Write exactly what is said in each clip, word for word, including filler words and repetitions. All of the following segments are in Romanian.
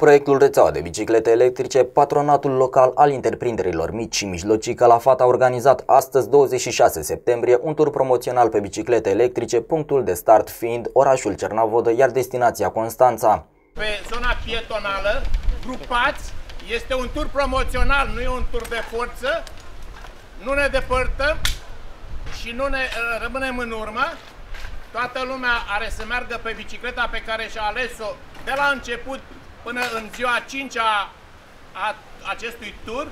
Proiectul Rețeaua de Biciclete Electrice, patronatul local al întreprinderilor mici și mijlocii Calafat a organizat astăzi, douăzeci și șase septembrie, un tur promoțional pe biciclete electrice, punctul de start fiind orașul Cernavodă, iar destinația Constanța. Pe zona pietonală, grupați, este un tur promoțional, nu e un tur de forță, nu ne depărtăm și nu ne uh, rămânem în urmă. Toată lumea are să meargă pe bicicleta pe care și-a ales-o de la început până în ziua a cincea a acestui tur.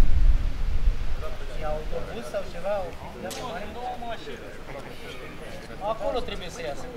Și autobuz sau ceva? Două mașini. Acolo trebuie să iasă.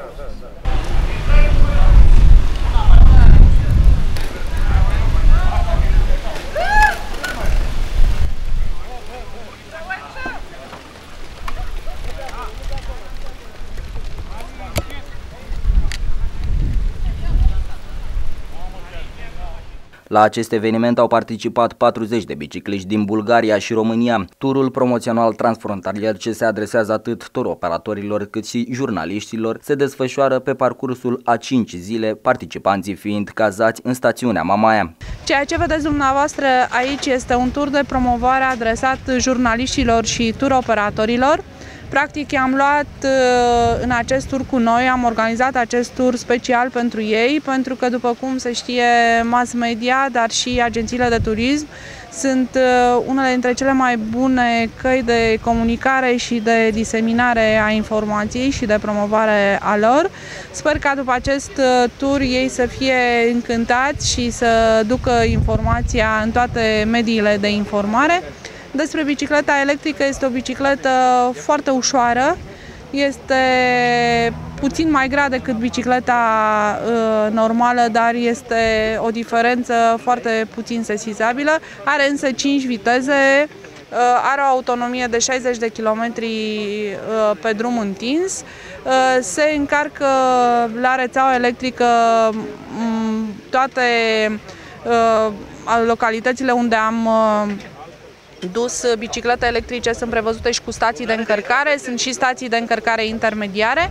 La acest eveniment au participat patruzeci de bicicliști din Bulgaria și România. Turul promoțional transfrontalier, ce se adresează atât turoperatorilor cât și jurnaliștilor, se desfășoară pe parcursul a cinci zile, participanții fiind cazați în stațiunea Mamaia. Ceea ce vedeți dumneavoastră aici este un tur de promovare adresat jurnaliștilor și turoperatorilor. Practic i-am luat în acest tur cu noi, am organizat acest tur special pentru ei, pentru că, după cum se știe, mass media, dar și agențiile de turism sunt unele dintre cele mai bune căi de comunicare și de diseminare a informației și de promovare a lor. Sper ca după acest tur ei să fie încântați și să ducă informația în toate mediile de informare. Despre bicicleta electrică, este o bicicletă foarte ușoară, este puțin mai grea decât bicicleta uh, normală, dar este o diferență foarte puțin sesizabilă. Are însă cinci viteze, uh, are o autonomie de șaizeci de kilometri uh, pe drum întins, uh, se încarcă la rețeaua electrică um, toate uh, localitățile unde am uh, dus biciclete electrice, sunt prevăzute și cu stații de încărcare, sunt și stații de încărcare intermediare,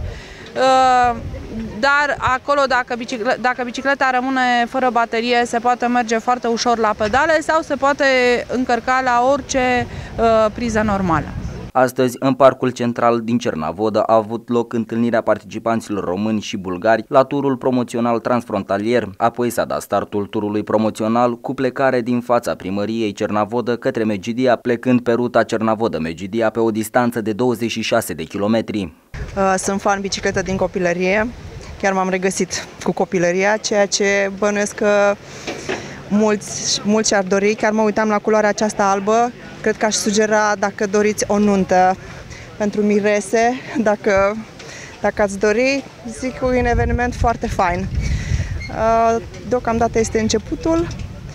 dar acolo dacă bicicleta, dacă bicicleta rămâne fără baterie, se poate merge foarte ușor la pedale sau se poate încărca la orice priză normală. Astăzi, în Parcul Central din Cernavodă, a avut loc întâlnirea participanților români și bulgari la turul promoțional transfrontalier. Apoi s-a dat startul turului promoțional cu plecare din fața primăriei Cernavodă către Megidia, plecând pe ruta Cernavodă-Megidia pe o distanță de douăzeci și șase de kilometri. Sunt fan bicicletă din copilărie, chiar m-am regăsit cu copilăria, ceea ce bănuiesc că mulți, mulți ar dori. Chiar mă uitam la culoarea aceasta albă. Cred că aș sugera, dacă doriți, o nuntă pentru mirese, dacă, dacă ați dori, zic că e un eveniment foarte fain. Deocamdată este începutul,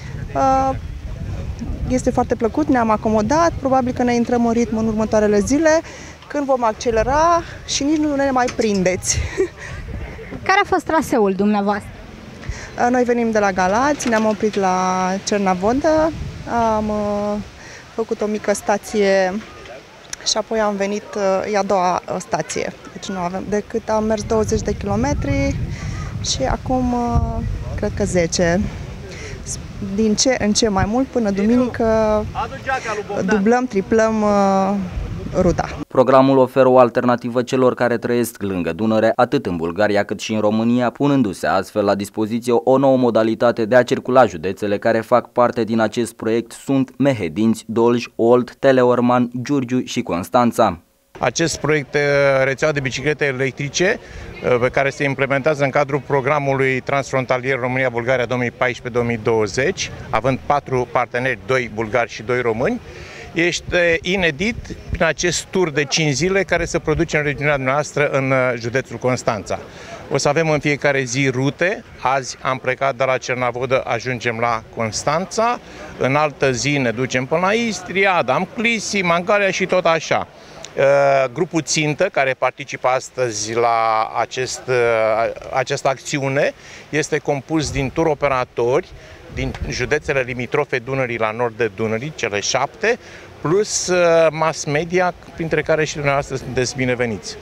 este foarte plăcut, ne-am acomodat, probabil că ne intrăm în ritm în următoarele zile, când vom accelera și nici nu ne mai prindeți. Care a fost traseul dumneavoastră? Noi venim de la Galați, ne-am oprit la Cernavodă, am făcut o mică stație și apoi am venit, e a doua stație, deci nu avem decât, am mers douăzeci de kilometri și acum cred că zece. Din ce în ce mai mult, până duminică dublăm, triplăm ruta. Programul oferă o alternativă celor care trăiesc lângă Dunăre, atât în Bulgaria cât și în România, punându-se astfel la dispoziție o nouă modalitate de a circula. Județele care fac parte din acest proiect sunt Mehedinți, Dolj, Olt, Teleorman, Giurgiu și Constanța. Acest proiect rețeaua de biciclete electrice, pe care se implementează în cadrul programului transfrontalier România-Bulgaria două mii paisprezece două mii douăzeci, având patru parteneri, doi bulgari și doi români, este inedit prin acest tur de cinci zile care se produce în regiunea noastră, în județul Constanța. O să avem în fiecare zi rute. Azi am plecat de la Cernavodă, ajungem la Constanța, în altă zi ne ducem până la Istria, Adam Clisi, Mangalia și tot așa. Grupul țintă care participă astăzi la acest, această acțiune este compus din turoperatori din județele limitrofe Dunării la nord de Dunării, cele șapte, plus mass media, printre care și dumneavoastră sunteți bineveniți.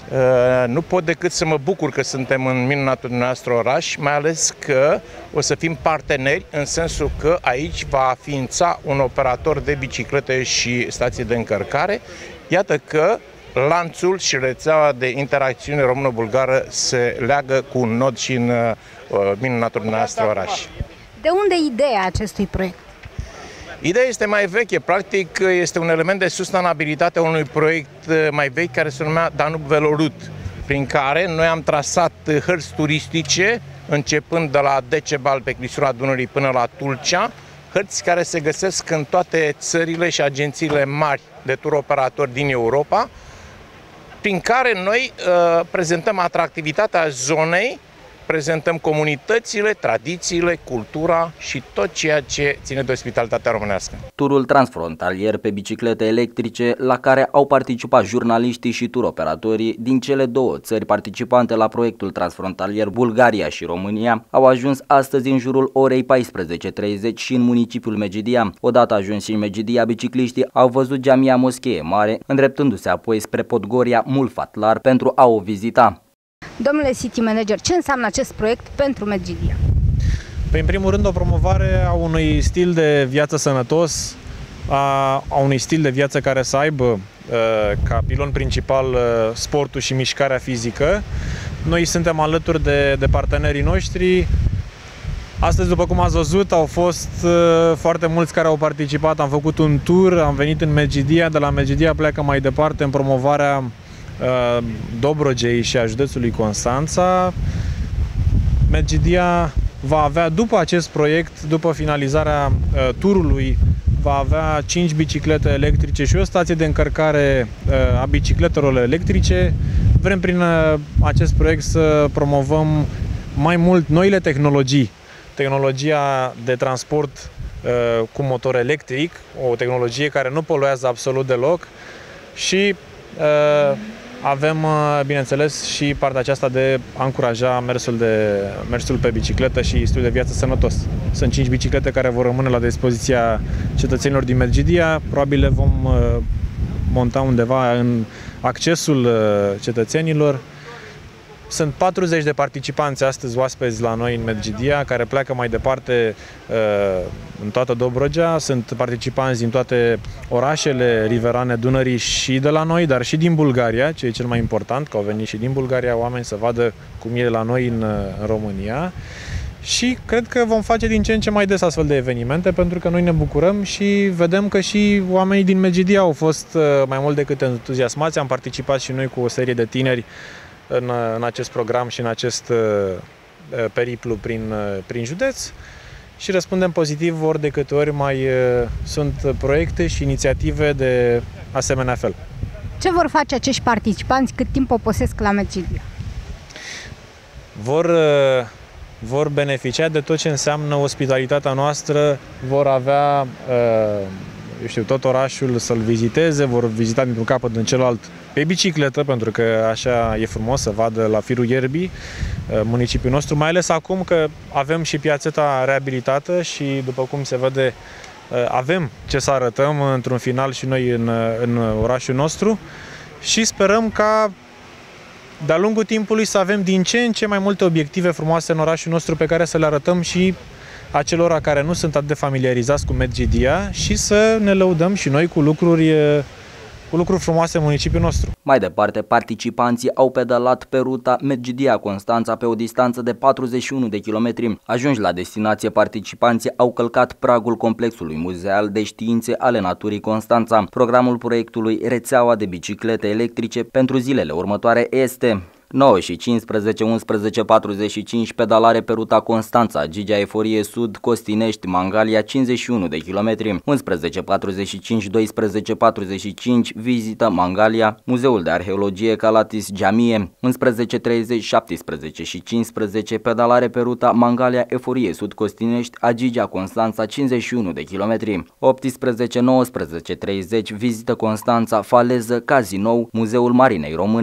Nu pot decât să mă bucur că suntem în minunatul dumneavoastră oraș, mai ales că o să fim parteneri în sensul că aici va ființa un operator de biciclete și stații de încărcare. Iată că lanțul și rețeaua de interacțiune română-bulgară se leagă cu un nod și în uh, minunatul dumneavoastră oraș. De unde ideea acestui proiect? Ideea este mai veche, practic este un element de sustenabilitate a unui proiect mai vechi care se numea Danube Veloroute, prin care noi am trasat hărți turistice, începând de la Decebal pe clisura Dunării până la Tulcea, hărți care se găsesc în toate țările și agențiile mari de tur operatori din Europa, prin care noi uh, prezentăm atractivitatea zonei, prezentăm comunitățile, tradițiile, cultura și tot ceea ce ține de ospitalitatea românească. Turul transfrontalier pe biciclete electrice, la care au participat jurnaliștii și turoperatorii din cele două țări participante la proiectul transfrontalier, Bulgaria și România, au ajuns astăzi în jurul orei paisprezece treizeci și în municipiul Medgidia. Odată ajunși în Medgidia, bicicliștii au văzut Jamia Moschee Mare, îndreptându-se apoi spre Podgoria Mulfatlar pentru a o vizita. Domnule City Manager, ce înseamnă acest proiect pentru Medgidia? Păi, în primul rând, o promovare a unui stil de viață sănătos, a, a unui stil de viață care să aibă uh, ca pilon principal uh, sportul și mișcarea fizică. Noi suntem alături de, de partenerii noștri. Astăzi, după cum ați văzut, au fost uh, foarte mulți care au participat. Am făcut un tur, am venit în Medgidia, de la Medgidia pleacă mai departe în promovarea Dobrogei și a județului Constanța. Medgidia va avea, după acest proiect, după finalizarea uh, turului, va avea cinci biciclete electrice și o stație de încărcare uh, a bicicletelor electrice. Vrem prin uh, acest proiect să promovăm mai mult noile tehnologii, tehnologia de transport uh, cu motor electric, o tehnologie care nu poluează absolut deloc și uh, avem, bineînțeles, și partea aceasta de a încuraja mersul, de, mersul pe bicicletă și stilul de viață sănătos. Sunt cinci biciclete care vor rămâne la dispoziția cetățenilor din Medgidia. Probabil le vom monta undeva în accesul cetățenilor. Sunt patruzeci de participanți astăzi oaspeți la noi în Medgidia, care pleacă mai departe uh, în toată Dobrogea. Sunt participanți din toate orașele riverane Dunării și de la noi, dar și din Bulgaria, ce e cel mai important, că au venit și din Bulgaria oameni să vadă cum e la noi în, în România. Și cred că vom face din ce în ce mai des astfel de evenimente, pentru că noi ne bucurăm și vedem că și oamenii din Medgidia au fost uh, mai mult decât entuziasmați. Am participat și noi cu o serie de tineri În, în acest program și în acest uh, periplu prin, uh, prin județ și răspundem pozitiv ori de câte ori mai uh, sunt proiecte și inițiative de asemenea fel. Ce vor face acești participanți cât timp poposesc la Medgidia? Vor, uh, vor beneficia de tot ce înseamnă ospitalitatea noastră, vor avea uh, eu știu, tot orașul să-l viziteze, vor vizita dintr-un capăt în celălalt pe bicicletă, pentru că așa e frumos să vadă la firul ierbii municipiul nostru, mai ales acum că avem și piațeta reabilitată și, după cum se vede, avem ce să arătăm într-un final și noi în, în orașul nostru și sperăm ca de-a lungul timpului să avem din ce în ce mai multe obiective frumoase în orașul nostru pe care să le arătăm și acelora care nu sunt atât de familiarizați cu Medgidia și să ne lăudăm și noi cu lucruri, cu lucruri frumoase în municipiul nostru. Mai departe, participanții au pedalat pe ruta Medgidia-Constanța pe o distanță de patruzeci și unu de kilometri. Ajunși la destinație, participanții au călcat pragul complexului muzeal de științe ale naturii Constanța. Programul proiectului Rețeaua de biciclete electrice pentru zilele următoare este nouă și cincisprezece, unsprezece patruzeci și cinci pedalare pe ruta Constanța, Gigea Eforie Sud, Costinești, Mangalia cincizeci și unu de kilometri, unsprezece patruzeci și cinci, doisprezece patruzeci și cinci vizită Mangalia, Muzeul de Arheologie Calatis Jamie, unsprezece treizeci, șaptesprezece și cincisprezece pedalare pe ruta Mangalia Eforie Sud, Costinești, Agigea Constanța cincizeci și unu de kilometri, optsprezece, nouăsprezece treizeci vizită Constanța, Faleză, Cazinou, Muzeul Marinei Române.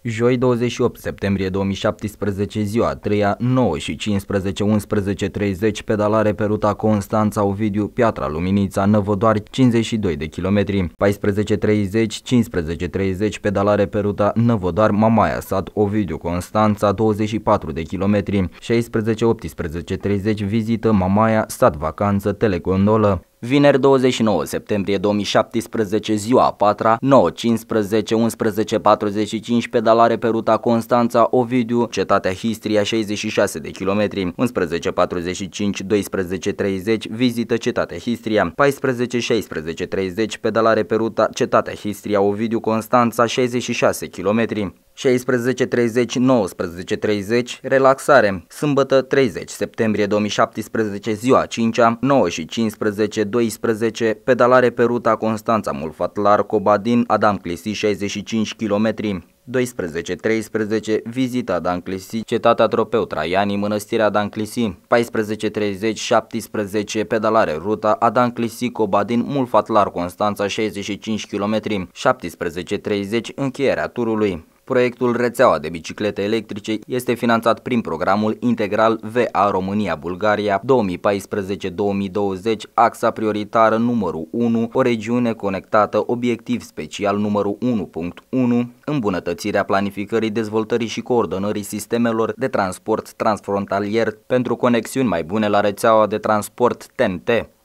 Joi douăzeci și opt septembrie două mii șaptesprezece, ziua a treia, nouă și cincisprezece, unsprezece treizeci, pedalare pe ruta Constanța Ovidiu, Piatra Luminița, Năvodari, cincizeci și doi de kilometri, paisprezece treizeci, cincisprezece treizeci, pedalare pe ruta Năvodari Mamaia Sat Ovidiu Constanța, douăzeci și patru de kilometri, șaisprezece optsprezece treizeci, vizită Mamaia Sat Vacanță Telegondolă. Vineri douăzeci și nouă septembrie două mii șaptesprezece, ziua a patra, nouă cincisprezece, unsprezece patruzeci și cinci, pedalare pe ruta Constanța Ovidiu, cetatea Histria, șaizeci și șase de kilometri, unsprezece patruzeci și cinci, doisprezece treizeci, vizită cetatea Histria, paisprezece șaisprezece treizeci, pedalare pe ruta cetatea Histria Ovidiu Constanța, șaizeci și șase kilometri. șaisprezece treizeci, nouăsprezece treizeci, relaxare, sâmbătă treizeci septembrie două mii șaptesprezece, ziua a cincea, nouă și cincisprezece, doisprezece, pedalare pe ruta Constanța Mulfatlar Cobadin Adam Clisi, șaizeci și cinci kilometri. doisprezece treisprezece, vizită Adam Clisi, cetatea Tropeu Traiani, mănăstirea Adam Clisi, paisprezece treizeci, șaptesprezece, pedalare ruta Adam Clisi Cobadin Mulfatlar Constanța, șaizeci și cinci kilometri, șaptesprezece treizeci, încheierea turului. Proiectul Rețeaua de biciclete electrice este finanțat prin programul integral V A România-Bulgaria două mii paisprezece două mii douăzeci, axa prioritară numărul unu, o regiune conectată, obiectiv special numărul unu punct unu, îmbunătățirea planificării, dezvoltării și coordonării sistemelor de transport transfrontalier pentru conexiuni mai bune la rețeaua de transport T N T.